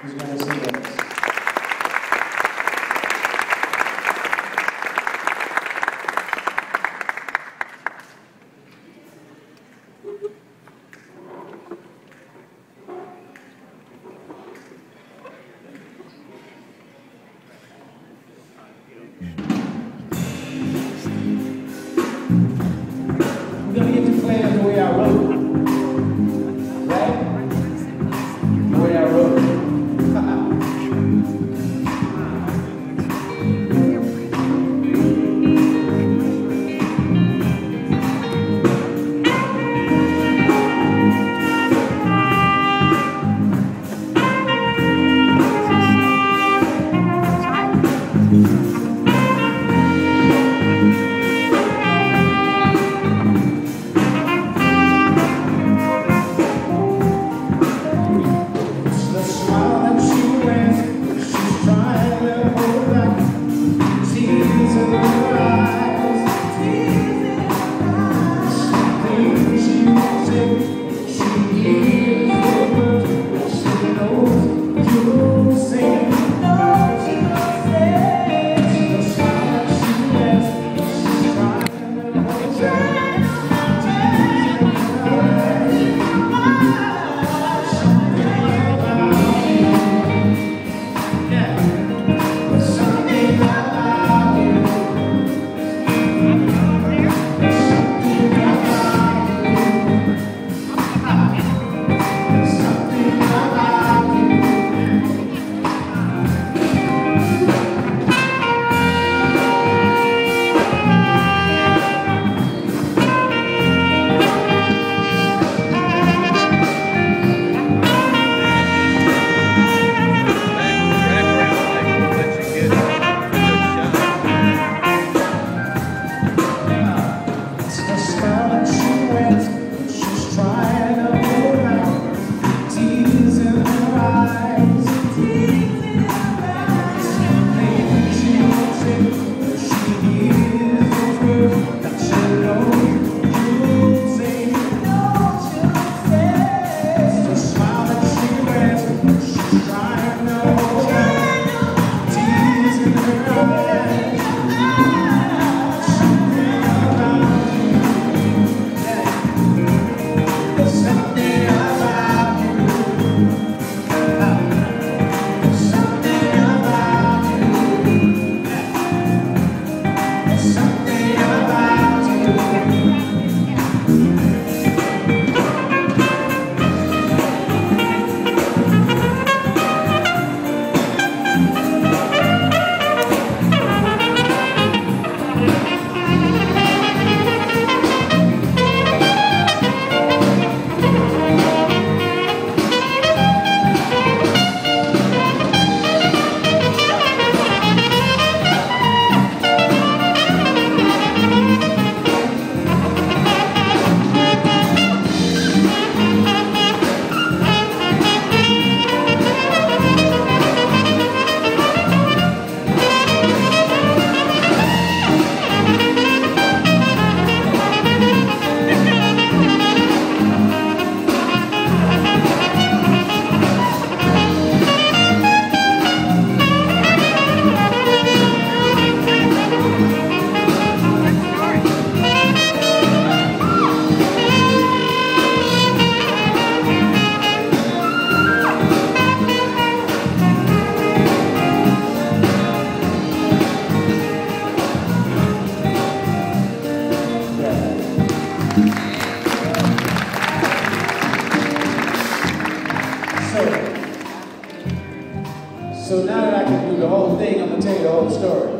who's going to sing us. We're going to get to play it the way I wrote it. Right? The way I wrote it. So now that I can do the whole thing, I'm going to tell you the whole story.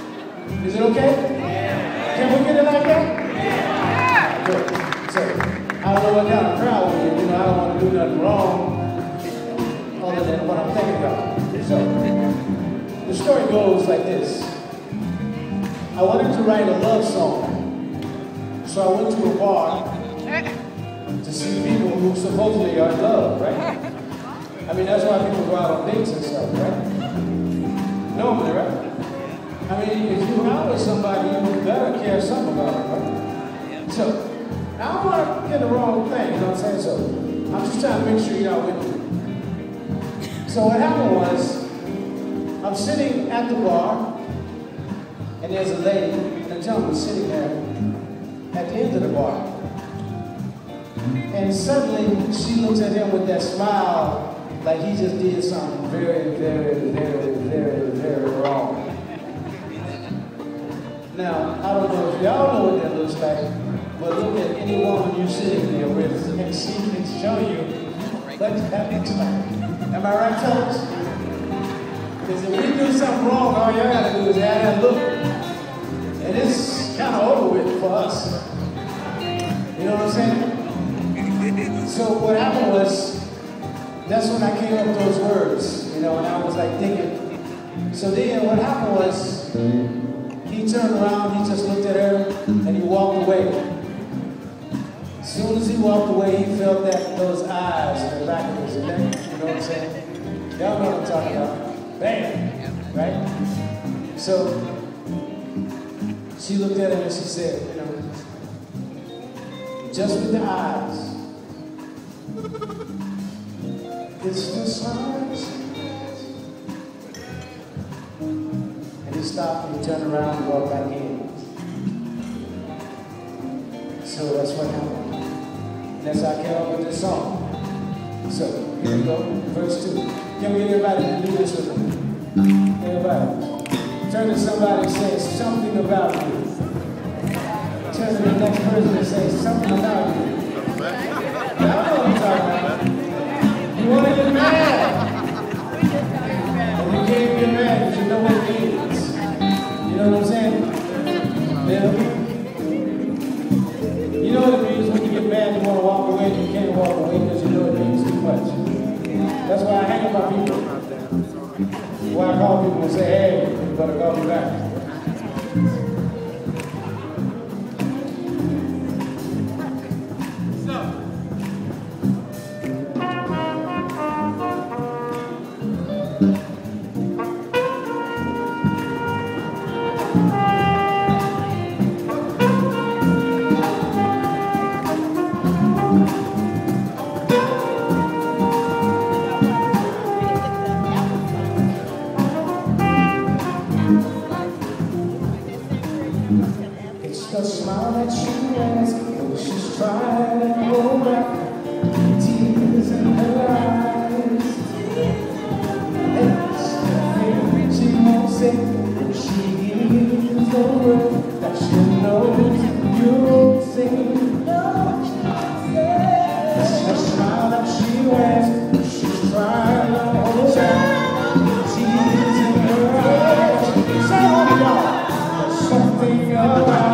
Is it okay? Yeah. Can we get it like that? Yeah. Good. So, I don't know what kind of crowd we're in. You know, I don't want to do nothing wrong other than what I'm thinking about. So, the story goes like this. I wanted to write a love song. So I went to a bar to see people who supposedly are in love, right? I mean, that's why people go out on dates and stuff, right? Normally, right? I mean, if you're out with somebody, you better care something about it, right? So, I don't want to get the wrong thing, you know what I'm saying? So, I'm just trying to make sure you're out with me. So what happened was, I'm sitting at the bar, and there's a lady and a gentleman sitting there at the end of the bar. And suddenly, she looks at him with that smile, like he just did something very, very, very, very, very wrong. Now, I don't know if y'all know what that looks like, but look at any woman you're sitting there with, and she can show you what that looks like. Am I right, fellas? Because if we do something wrong, all y'all gotta do is add that look. And it's kind of over with for us. You know what I'm saying? So what happened was, that's when I came up with those words, you know, and I was like thinking. So then what happened was, he turned around, he just looked at her, and he walked away. As soon as he walked away, he felt those eyes in the back of his neck, you know what I'm saying? Y'all know what I'm talking about. Bam! Right? So, she looked at him and she said, you know, just with the eyes, it's the signs. And he stopped and he turned around and walked back in. So that's what happened. And that's how I came up with this song. So, here we go, verse 2. Can we get everybody to do this with me? Everybody. Turn to somebody and say something about you. Turn to the next person and say something about you. Y'all know what I'm talking about. You want to get mad. And you can't get mad because you know what it means. You know what I'm saying? Yeah. You know what it means when you get mad, you want to walk away, and you can't walk away because you know it means too much. That's why I hang about people. Why I call people and say, hey, you better call me back. The smile that she has when she's trying to hold back tears in her eyes. It's the thing she won't say when she hears the word that she knows you'll sing. It's the smile that she wears when she's trying to hold back tears in her eyes. Say it, y'all. There's something about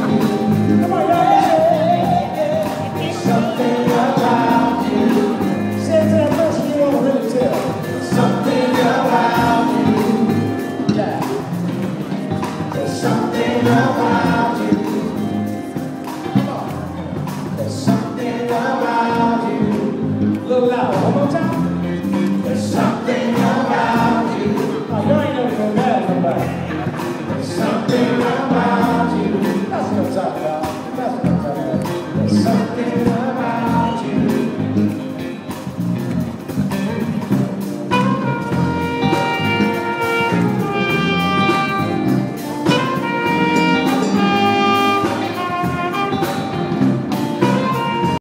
about you. Come on. There's something about you. A little louder, one more time.